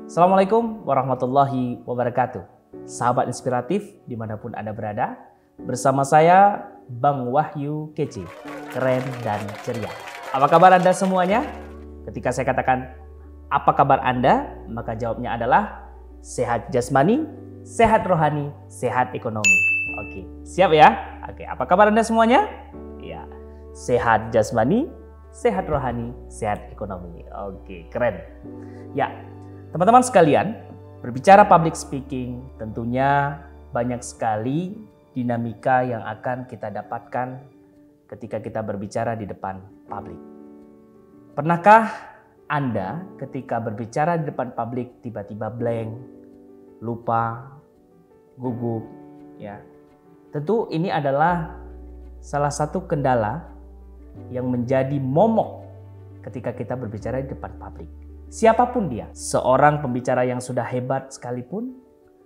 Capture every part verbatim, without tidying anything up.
Assalamualaikum warahmatullahi wabarakatuh. Sahabat inspiratif dimanapun Anda berada, bersama saya Bang Wahyu Kece, keren dan ceria. Apa kabar Anda semuanya? Ketika saya katakan apa kabar Anda, maka jawabnya adalah sehat jasmani, sehat rohani, sehat ekonomi. Oke, siap ya? Oke, apa kabar Anda semuanya? Ya, sehat jasmani, sehat rohani, sehat ekonomi. Oke, keren. Ya, teman-teman sekalian, berbicara public speaking tentunya banyak sekali dinamika yang akan kita dapatkan ketika kita berbicara di depan publik. Pernahkah Anda ketika berbicara di depan publik tiba-tiba blank, lupa, gugup, ya? Tentu ini adalah salah satu kendala yang menjadi momok ketika kita berbicara di depan publik. Siapapun dia, seorang pembicara yang sudah hebat sekalipun,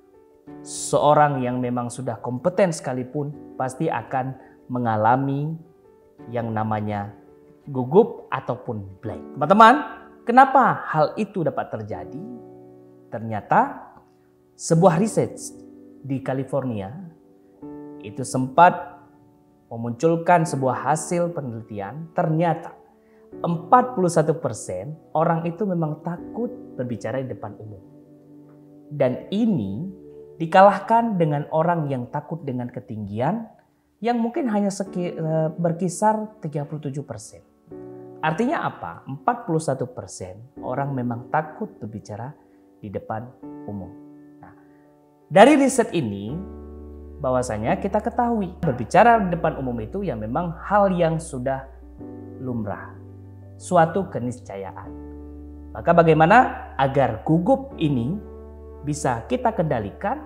seorang yang memang sudah kompeten sekalipun, pasti akan mengalami yang namanya gugup ataupun blank. Teman-teman, kenapa hal itu dapat terjadi? Ternyata sebuah riset di California itu sempat memunculkan sebuah hasil penelitian. Ternyata empat puluh satu persen orang itu memang takut berbicara di depan umum. Dan ini dikalahkan dengan orang yang takut dengan ketinggian yang mungkin hanya seki, berkisar tiga puluh tujuh persen. Artinya apa? empat puluh satu persen orang memang takut berbicara di depan umum. Nah, dari riset ini bahwasanya kita ketahui berbicara di depan umum itu ya memang hal yang sudah lumrah, suatu keniscayaan. Maka bagaimana agar gugup ini bisa kita kendalikan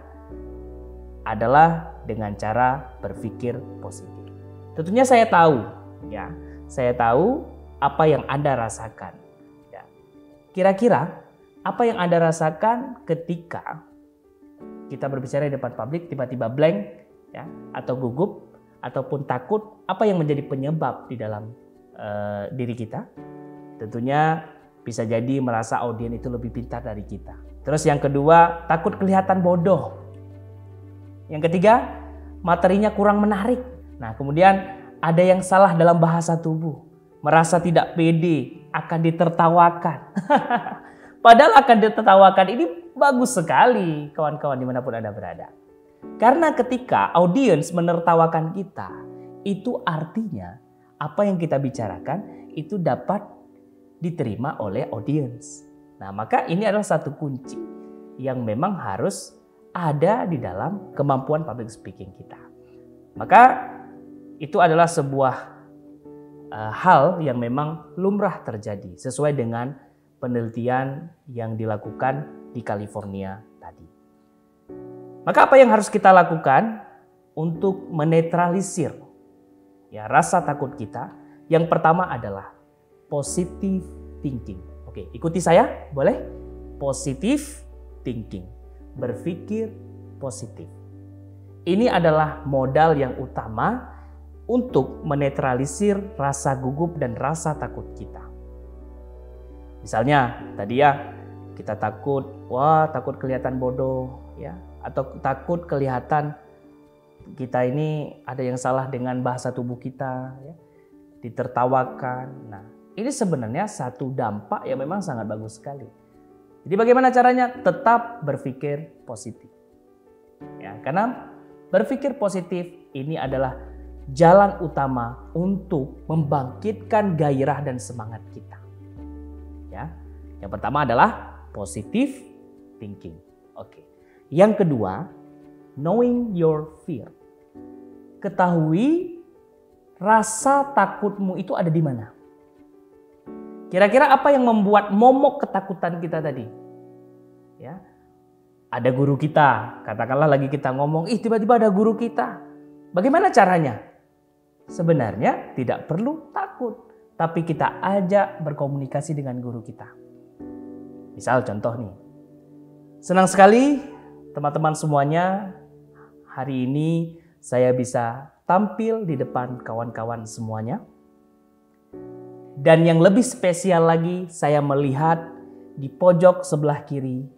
adalah dengan cara berpikir positif. Tentunya saya tahu, ya, saya tahu apa yang Anda rasakan. Ya. Kira-kira apa yang Anda rasakan ketika kita berbicara di depan publik tiba-tiba blank, ya, atau gugup ataupun takut? Apa yang menjadi penyebab di dalam Uh, diri kita? Tentunya bisa jadi merasa audiens itu lebih pintar dari kita. Terus yang kedua, takut kelihatan bodoh. Yang ketiga, materinya kurang menarik. Nah, kemudian ada yang salah dalam bahasa tubuh, merasa tidak pede, akan ditertawakan. Padahal akan ditertawakan ini bagus sekali kawan-kawan dimanapun Anda berada. Karena ketika audiens menertawakan kita, itu artinya apa yang kita bicarakan itu dapat diterima oleh audiens. Nah, maka ini adalah satu kunci yang memang harus ada di dalam kemampuan public speaking kita. Maka itu adalah sebuah uh, hal yang memang lumrah terjadi sesuai dengan penelitian yang dilakukan di California tadi. Maka apa yang harus kita lakukan untuk menetralisir ya rasa takut kita? Yang pertama adalah positive thinking. Oke, ikuti saya, boleh? Positive thinking, berpikir positif. Ini adalah modal yang utama untuk menetralisir rasa gugup dan rasa takut kita. Misalnya tadi ya, kita takut, wah takut kelihatan bodoh, ya, atau takut kelihatan kita ini ada yang salah dengan bahasa tubuh kita, ya, ditertawakan. Nah, ini sebenarnya satu dampak yang memang sangat bagus sekali. Jadi bagaimana caranya? Tetap berpikir positif. Ya, karena berpikir positif ini adalah jalan utama untuk membangkitkan gairah dan semangat kita. Ya, yang pertama adalah positive thinking. Oke. Yang kedua, knowing your fear. Ketahui rasa takutmu itu ada di mana. Kira-kira apa yang membuat momok ketakutan kita tadi? Ya. Ada guru kita, katakanlah lagi kita ngomong, ih tiba-tiba ada guru kita. Bagaimana caranya? Sebenarnya tidak perlu takut, tapi kita ajak berkomunikasi dengan guru kita. Misal contoh nih. Senang sekali teman-teman semuanya, hari ini saya bisa tampil di depan kawan-kawan semuanya. Dan yang lebih spesial lagi, saya melihat di pojok sebelah kiri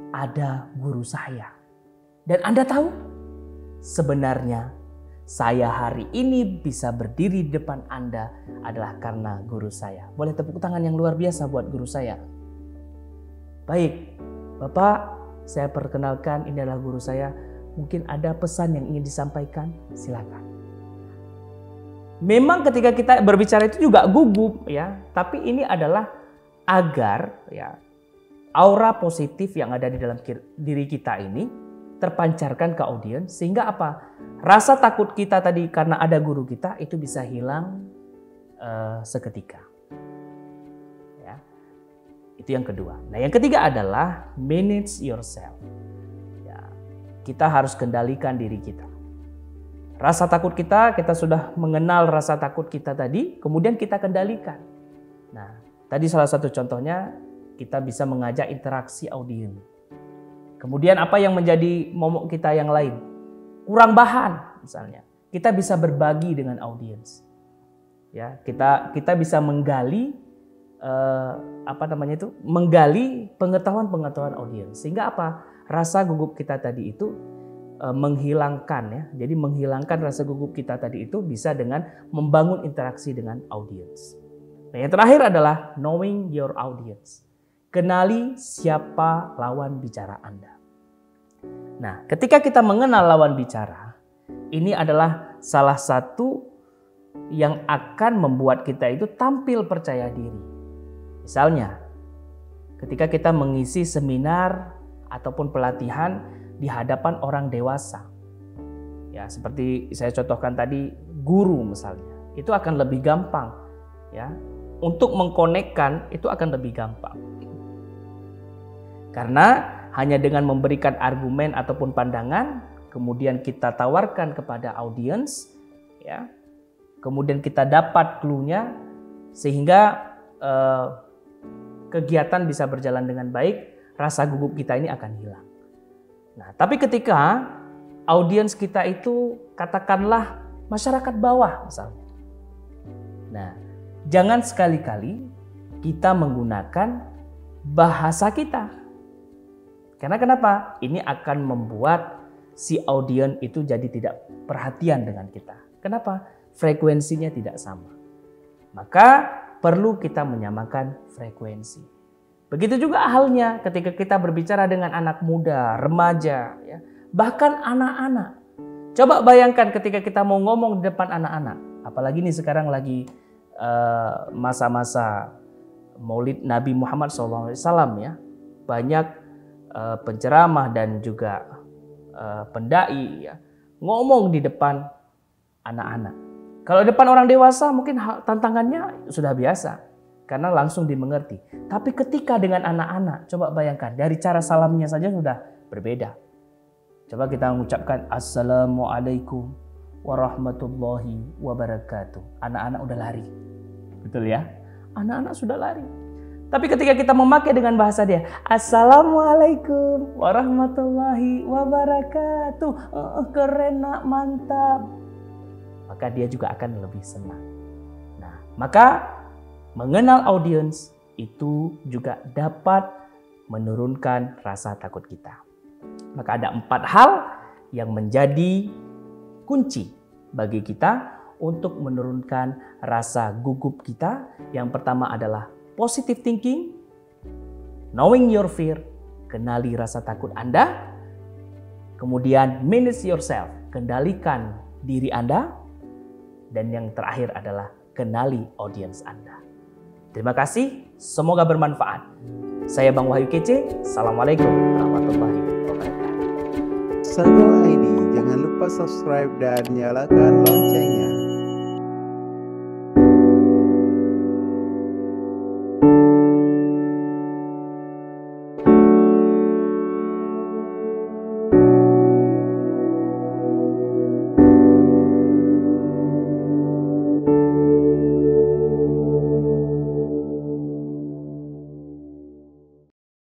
ada guru saya. Dan Anda tahu, sebenarnya saya hari ini bisa berdiri di depan Anda adalah karena guru saya. Boleh tepuk tangan yang luar biasa buat guru saya. Baik, Bapak, saya perkenalkan, ini adalah guru saya. Mungkin ada pesan yang ingin disampaikan, silakan. Memang ketika kita berbicara itu juga gugup ya, tapi ini adalah agar ya aura positif yang ada di dalam diri kita ini terpancarkan ke audiens, sehingga apa? Rasa takut kita tadi karena ada guru kita itu bisa hilang uh, seketika. Ya. Itu yang kedua. Nah, yang ketiga adalah manage yourself. Ya. Kita harus kendalikan diri kita. Rasa takut kita, kita sudah mengenal rasa takut kita tadi, kemudian kita kendalikan. Nah, tadi salah satu contohnya kita bisa mengajak interaksi audiens. Kemudian apa yang menjadi momok kita yang lain? Kurang bahan misalnya. Kita bisa berbagi dengan audiens. Ya, kita kita bisa menggali eh, apa namanya itu? Menggali pengetahuan-pengetahuan audiens. Sehingga apa? Rasa gugup kita tadi itu eh, menghilangkan ya. Jadi menghilangkan rasa gugup kita tadi itu bisa dengan membangun interaksi dengan audiens. Nah, yang terakhir adalah knowing your audience. Kenali siapa lawan bicara Anda. Nah, ketika kita mengenal lawan bicara, ini adalah salah satu yang akan membuat kita itu tampil percaya diri. Misalnya, ketika kita mengisi seminar ataupun pelatihan di hadapan orang dewasa. Ya, seperti saya contohkan tadi, guru misalnya. Itu akan lebih gampang ya. Untuk mengkonekkan itu akan lebih gampang. Karena hanya dengan memberikan argumen ataupun pandangan, kemudian kita tawarkan kepada audiens, ya, kemudian kita dapat clue-nya, sehingga eh, kegiatan bisa berjalan dengan baik, rasa gugup kita ini akan hilang. Nah, tapi ketika audiens kita itu katakanlah masyarakat bawah misalnya. Nah, jangan sekali-kali kita menggunakan bahasa kita. Karena kenapa? Ini akan membuat si audiens itu jadi tidak perhatian dengan kita. Kenapa? Frekuensinya tidak sama. Maka perlu kita menyamakan frekuensi. Begitu juga halnya ketika kita berbicara dengan anak muda, remaja, ya, bahkan anak-anak. Coba bayangkan ketika kita mau ngomong di depan anak-anak. Apalagi nih sekarang lagi uh, masa-masa Maulid Nabi Muhammad shallallahu alaihi wasallam ya. Banyak Uh, penceramah dan juga uh, pendai ya, ngomong di depan anak-anak. Kalau depan orang dewasa mungkin tantangannya sudah biasa karena langsung dimengerti. Tapi ketika dengan anak-anak, coba bayangkan dari cara salamnya saja sudah berbeda. Coba kita mengucapkan Assalamualaikum warahmatullahi wabarakatuh. Anak-anak udah lari. Betul ya? Anak-anak sudah lari. Tapi ketika kita memakai dengan bahasa dia, Assalamualaikum warahmatullahi wabarakatuh, uh, keren nak, mantap. Maka dia juga akan lebih senang. Nah, maka mengenal audiens itu juga dapat menurunkan rasa takut kita. Maka ada empat hal yang menjadi kunci bagi kita untuk menurunkan rasa gugup kita. Yang pertama adalah positive thinking, knowing your fear, kenali rasa takut Anda, kemudian manage yourself, kendalikan diri Anda, dan yang terakhir adalah kenali audiens Anda. Terima kasih, semoga bermanfaat. Saya Bang Wahyu Kece, Assalamualaikum warahmatullahi wabarakatuh. Sago I D, jangan lupa subscribe dan nyalakan lonceng.